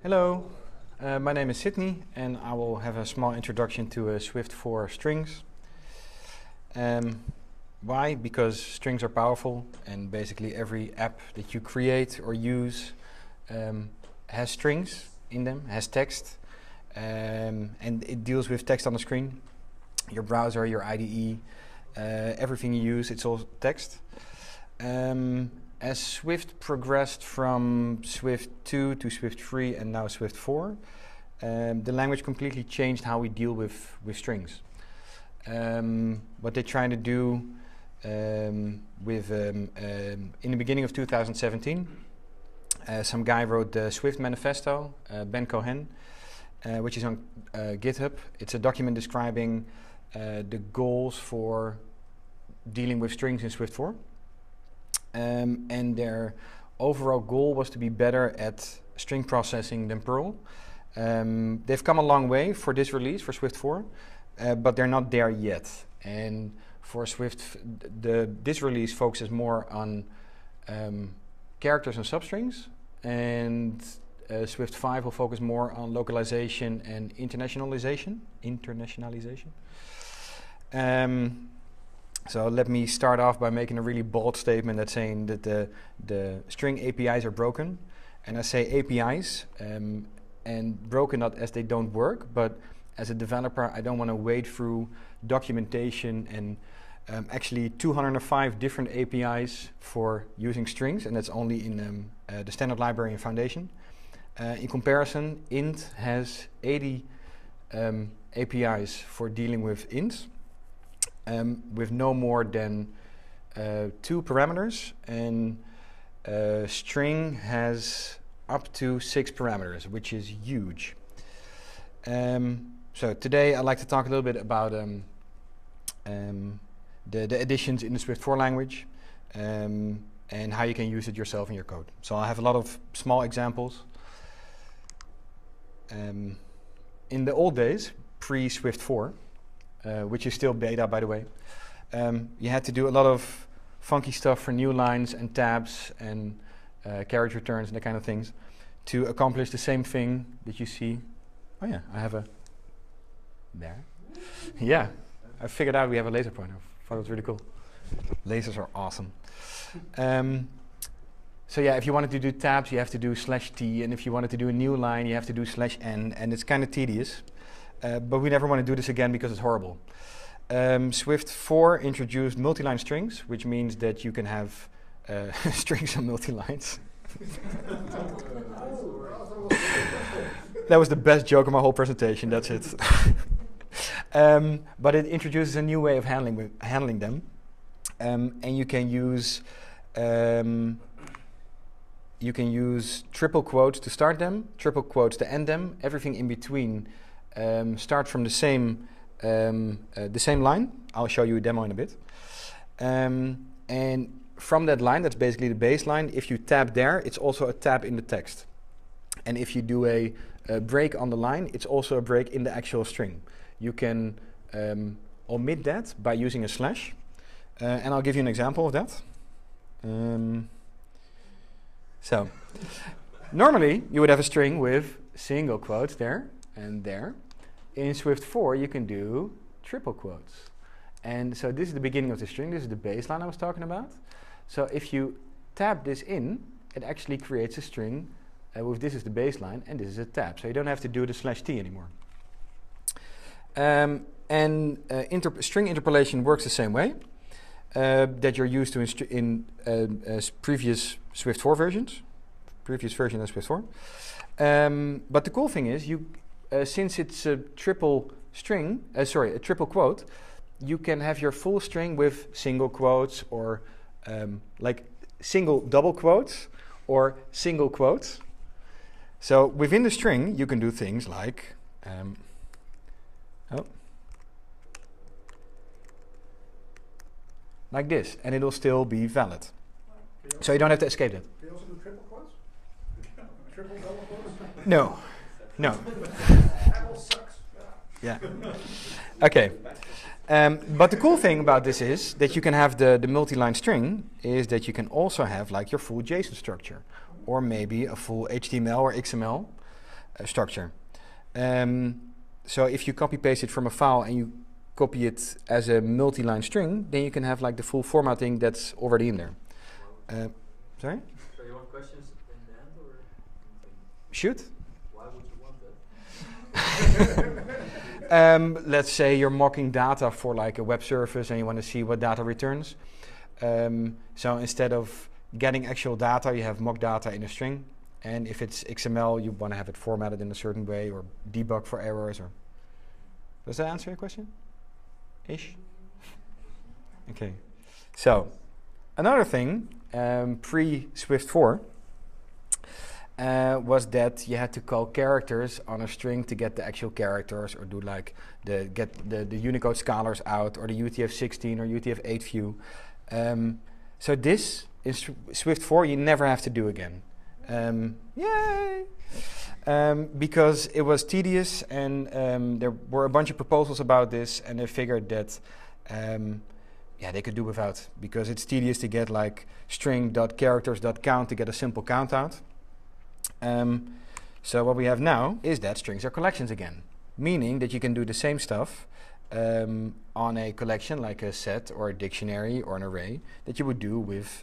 Hello, my name is Sydney and I will have a small introduction to Swift 4 strings. Why? Because strings are powerful and basically every app that you create or use has strings in them, has text, and it deals with text on the screen. Your browser, your IDE, everything you use, it's all text. As Swift progressed from Swift 2 to Swift 3 and now Swift 4, the language completely changed how we deal with strings. What they're trying to do in the beginning of 2017, some guy wrote the Swift Manifesto, Ben Cohen, which is on GitHub. It's a document describing the goals for dealing with strings in Swift 4. And their overall goal was to be better at string processing than Perl. They've come a long way for this release, for Swift 4, but they're not there yet. And for Swift, this release focuses more on characters and substrings, and Swift 5 will focus more on localization and internationalization. So let me start off by making a really bold statement that's saying that the string APIs are broken. And I say APIs, and broken not as they don't work, but as a developer I don't want to wade through documentation and actually 205 different APIs for using strings, and that's only in the standard library and Foundation. In comparison, int has 80 APIs for dealing with ints. With no more than 2 parameters, and string has up to 6 parameters, which is huge. So today I'd like to talk a little bit about the additions in the Swift 4 language and how you can use it yourself in your code. So I have a lot of small examples. In the old days, pre-Swift 4, which is still beta, by the way. You had to do a lot of funky stuff for new lines and tabs and carriage returns and that kind of things to accomplish the same thing that you see. Oh yeah, I have a there. Yeah, I figured out we have a laser pointer. I thought it was really cool. Lasers are awesome. So yeah, if you wanted to do tabs, you have to do /t, and if you wanted to do a new line, you have to do /n, and it's kind of tedious. But we never want to do this again because it's horrible. Swift 4 introduced multi-line strings, which means that you can have strings and multi-lines. That was the best joke of my whole presentation, that's it. But it introduces a new way of handling them. And you can use triple quotes to start them, triple quotes to end them, everything in between. Start from the same line. I'll show you a demo in a bit. And from that line, that's basically the baseline, if you tab there, it's also a tab in the text. And if you do a break on the line, it's also a break in the actual string. You can omit that by using a slash. And I'll give you an example of that. So, normally you would have a string with single quotes there and there. In Swift 4, you can do triple quotes. And so this is the beginning of the string. This is the baseline I was talking about. So if you tab this in, it actually creates a string with this is the baseline and this is a tab. So you don't have to do the /t anymore. String interpolation works the same way that you're used to in previous Swift 4 versions, previous version of Swift 4. But the cool thing is, since it's a triple string, a triple quote, you can have your full string with single quotes or like single double quotes or single quotes. So within the string, you can do things like like this, and it'll still be valid. So you don't have to escape it. Can you also do triple quotes? Triple double quotes? No. No. Apple sucks. Yeah. Okay. But the cool thing about this is that you can have the multi-line string is that you can also have like your full JSON structure or maybe a full HTML or XML structure. So if you copy paste it from a file and you copy it as a multi-line string, then you can have like the full formatting that's already in there. Sorry? So you want questions in the end or anything? Shoot. Why would you want that? Let's say you're mocking data for like a web service and you want to see what data returns. So instead of getting actual data, you have mock data in a string. And if it's XML, you want to have it formatted in a certain way or debug for errors. Or does that answer your question? Ish? Okay. So another thing, pre-Swift 4, was that you had to call characters on a string to get the actual characters, or do like get the Unicode scalars out, or the UTF-16 or UTF-8 view. So this in Swift 4 you never have to do again. Yay! Because it was tedious, and there were a bunch of proposals about this, and they figured that they could do without, because it's tedious to get like string.characters.count to get a simple count out. So what we have now is that strings are collections again, meaning that you can do the same stuff on a collection like a set or a dictionary or an array that you would do with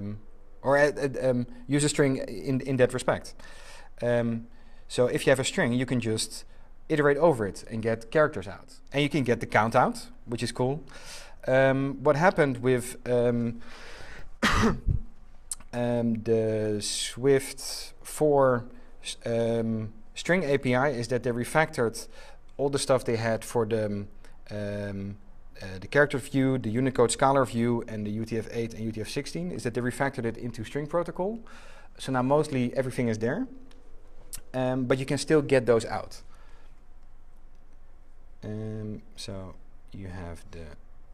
use a string in that respect. So if you have a string, you can just iterate over it and get characters out, and you can get the count out, which is cool. What happened with the Swift 4 string API is that they refactored all the stuff they had for the character view, the Unicode scalar view, and the UTF-8 and UTF-16, is that they refactored it into string protocol. So now mostly everything is there, but you can still get those out. So you have the...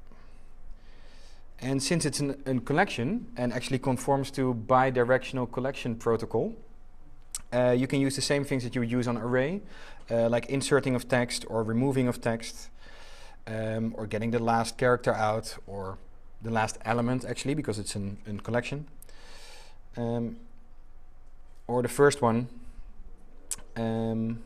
And since it's a collection and actually conforms to bidirectional collection protocol, you can use the same things that you would use on array, like inserting of text or removing of text, or getting the last character out, or the last element actually, because it's in collection, or the first one. And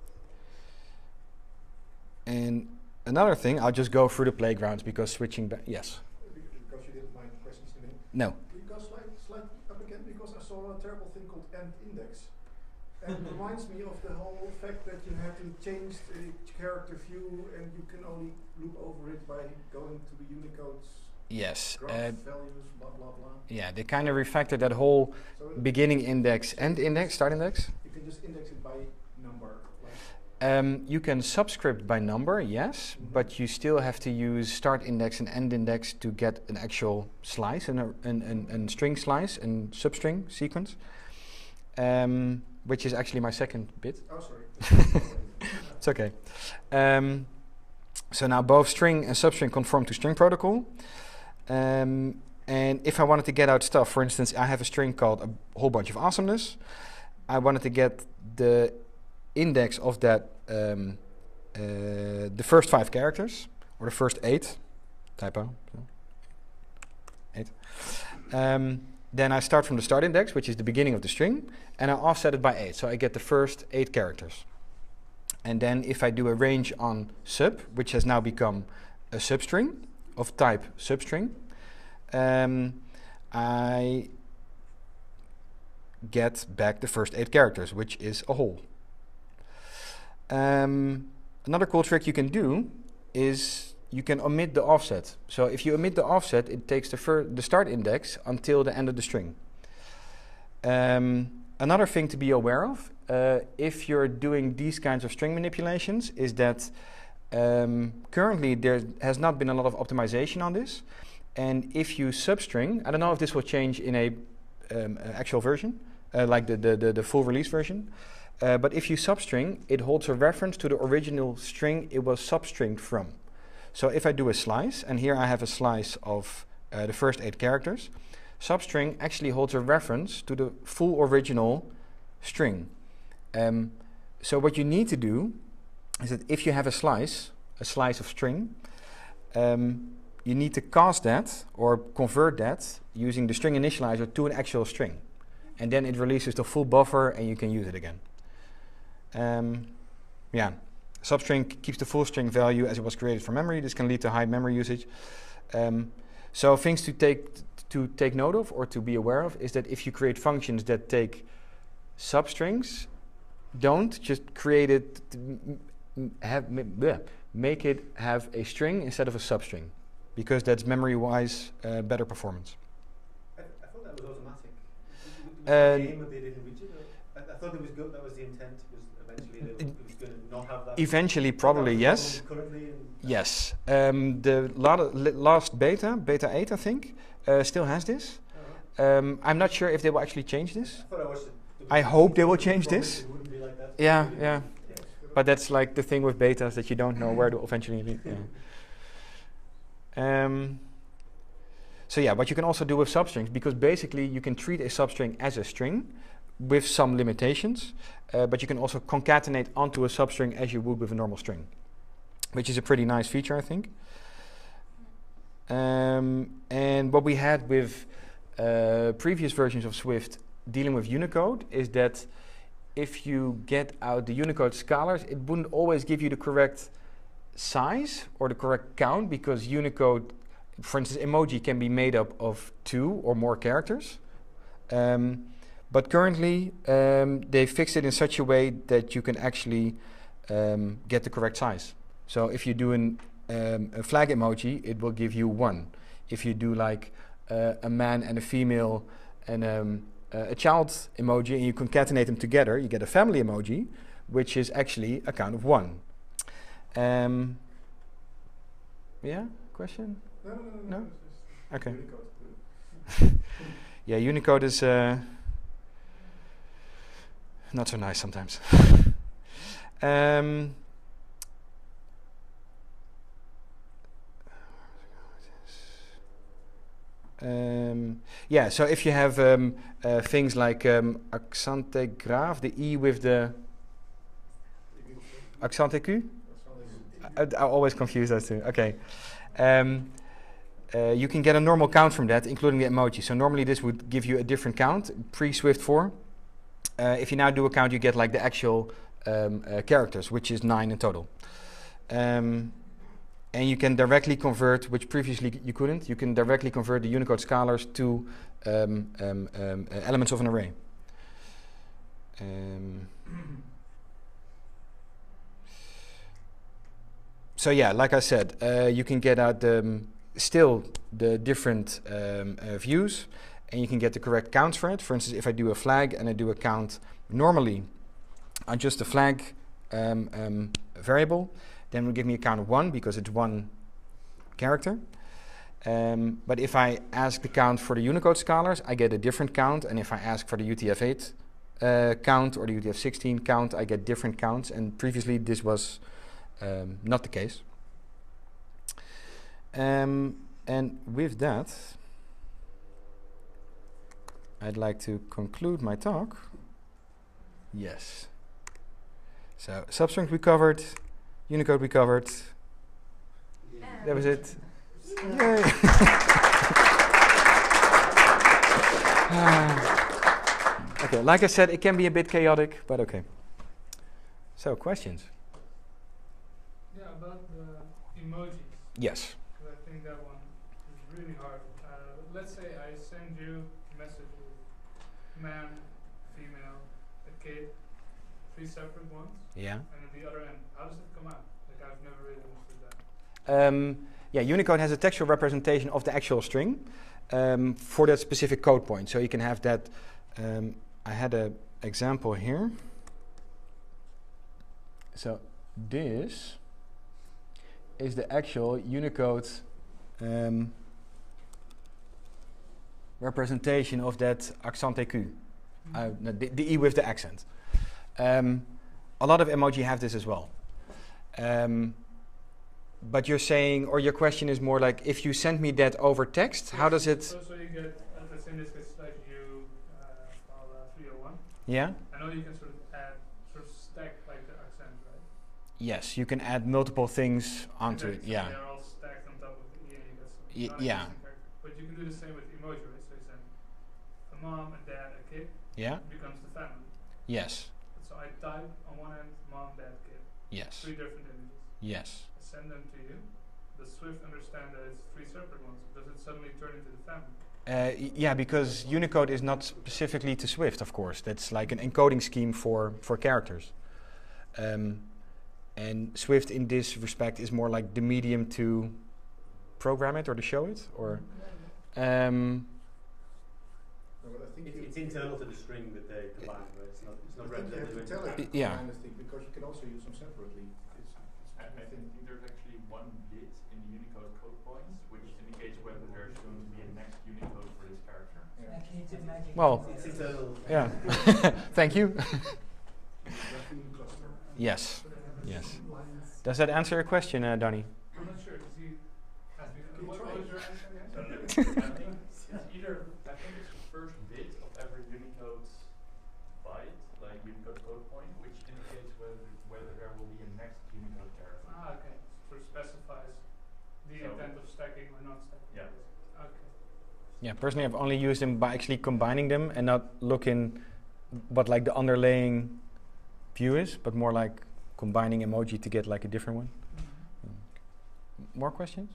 another thing, I'll just go through the playgrounds because switching back, yes. Because you didn't mind questions to me. No. Can you go slide up again, because I saw a terrible thing called end index. And it reminds me of the whole fact that you have to change the character view, and you can only loop over it by going to the Unicode's Yes. graph values, blah, blah, blah. Yeah, they kind of refactored that whole So beginning index, end index, start index. you can just index it by number. Like You can subscript by number, yes, but you still have to use start index and end index to get an actual slice, and string slice, and substring sequence, which is actually my second bit. oh, sorry. It's okay. So now both string and substring conform to string protocol. And if I wanted to get out stuff, for instance, I have a string called a whole bunch of awesomeness. I wanted to get the index of that, the first 5 characters, or the first 8, typo, 8. Then I start from the start index, which is the beginning of the string, and I offset it by 8, so I get the first 8 characters. And then if I do a range on sub, which has now become a substring of type substring, I get back the first 8 characters, which is a whole. Another cool trick you can do is you can omit the offset. So if you omit the offset, it takes the start index until the end of the string. Another thing to be aware of, if you're doing these kinds of string manipulations, is that currently there has not been a lot of optimization on this. And if you substring, I don't know if this will change in a actual version, like the full release version. But if you substring, it holds a reference to the original string it was substringed from. So if I do a slice, and here I have a slice of the first 8 characters, substring actually holds a reference to the full original string. So what you need to do is that if you have a slice of string, you need to cast that or convert that using the string initializer to an actual string. And then it releases the full buffer and you can use it again. Yeah, substring keeps the full string value as it was created from memory. This can lead to high memory usage. So things to take note of or to be aware of is that if you create functions that take substrings, don't just create it make it have a string instead of a substring, because that's memory-wise better performance. I thought that was automatic. Was Uh, the aim that they didn't reach it? Or I thought it was good. That was the intent. Was eventually it was going to not have that. Eventually, probably yes. Currently, Yes. The last beta 8, I think, still has this. I'm not sure if they will actually change this. I thought I watched it. I hope they will change this. It wouldn't be like that. Yeah, yeah. But that's like the thing with betas, that you don't know where to eventually lead. Yeah. So yeah, what you can also do with substrings, because basically you can treat a substring as a string with some limitations, but you can also concatenate onto a substring as you would with a normal string, which is a pretty nice feature, I think. And what we had with previous versions of Swift dealing with Unicode is that if you get out the Unicode scalars, it wouldn't always give you the correct size or the correct count, because Unicode, for instance, emoji can be made up of 2 or more characters. But currently, they fixed it in such a way that you can actually get the correct size. So if you do a flag emoji, it will give you 1. If you do like a man and a female and a child emoji, and you concatenate them together, you get a family emoji, which is actually a count of 1. Yeah, question? No? Okay. Unicode. Yeah, Unicode is not so nice sometimes. Yeah, so if you have things like accent grave, the E with the accent aigu, I always confuse those two. Okay. You can get a normal count from that, including the emoji. So normally this would give you a different count, pre-Swift 4. If you now do a count, you get like the actual characters, which is 9 in total. And you can directly convert, which previously you couldn't, you can directly convert the Unicode scalars to elements of an array. So yeah, like I said, you can get out still the different views, and you can get the correct counts for it. For instance, if I do a flag and I do a count normally on just the flag variable, then it will give me a count of 1 because it's 1 character. But if I ask the count for the Unicode scalars, I get a different count. And if I ask for the UTF-8 count or the UTF-16 count, I get different counts. And previously this was not the case. And with that, I'd like to conclude my talk. Yes. So substrings we covered, Unicode we covered. Yeah. That was it. Yay. Okay, like I said, it can be a bit chaotic, but okay. So, questions? Yeah, about the emojis. Yes. Because I think that one is really hard. Let's say I send you a message with man, female, a kid, 3 separate ones. Yeah. And at the other end, how does it come out? Like, I've never really understood that. Yeah, Unicode has a textual representation of the actual string for that specific code point. So you can have that. I had an example here. So this is the actual Unicode representation of that accent aigu, no, the E with the accent. A lot of emoji have this as well. But you're saying, or your question is more like, if you send me that over text, how does it? So you get, let's say in this case, like you file 301. Yeah. I know you can sort of stack like the accent, right? Yes, you can add multiple things onto Exactly. it. Yeah. So they're all stacked on top of the E, and you get some Yeah. non-existent character. But you can do the same with emoji, right? So you send a mom, a dad, a kid. Yeah. It becomes the family. Yes. So I type on one end Yes. 3 different images. Yes. I send them to you. Does Swift understand that it's 3 separate ones? Does it suddenly turn into the family? Yeah, because Unicode is not specifically to Swift, of course. That's like an encoding scheme for characters. And Swift, in this respect, is more like the medium to program it or to show it, or. No, but I think It's internal to the string that they combine, right? It's not I think you represented have to in tell it Yeah. behind the thing, because you can also use them separately. I think there's actually one bit in the Unicode code points which indicates whether there's going to be a next Unicode for this character. Yeah. Well, It's internal. yeah. Thank you. Raccoon cluster. Yes. Yes. Does that answer your question, Danny? I'm not sure. Does he ask me? Can you What try was it? your answer again? I think it's either, I think it's the first bit of every Unicode byte, like Unicode code point, which indicates whether there will be a next Unicode character. Ah, okay. So it specifies the So- intent of stacking or not stacking. Yeah. Okay. Yeah, personally, I've only used them by actually combining them and not looking what like the underlying view is, but more like combining emoji to get like a different one. More questions?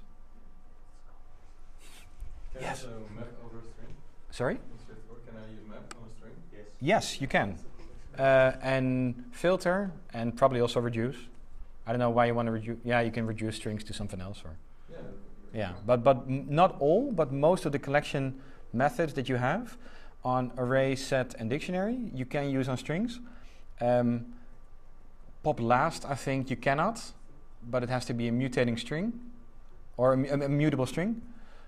Can Yes. I use map over a string? Sorry? In Swift, can I use map on a string? Yes. Yes, you can. And filter and probably also reduce. I don't know why you want to reduce. Yeah, you can reduce strings to something else, or Yeah. yeah, but not all. But most of the collection methods that you have on array, set, and dictionary, you can use on strings. Pop last, I think you cannot, but it has to be a mutating string or a mutable string.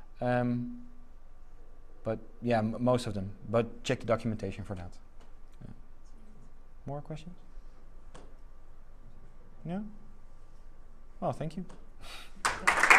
But yeah, most of them. But check the documentation for that. Yeah. More questions? No? Well, thank you.